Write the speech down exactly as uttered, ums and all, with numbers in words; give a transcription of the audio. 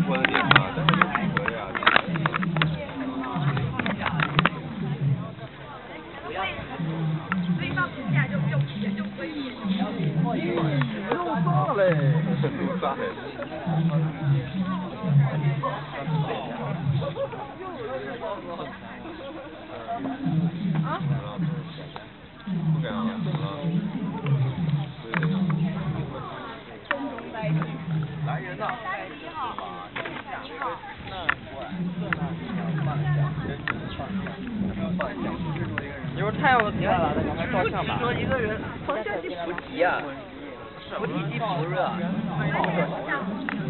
国的店嘛，但是可以啊。 所以放暑假就不用钱就可以。 又炸嘞！ 又炸嘞！ 啊？ 不敢啊！ 来人呐！ 一号。一号。 一会儿太阳都下来了，赶快照相吧。 说一个人，方向性不急啊，不急急不热。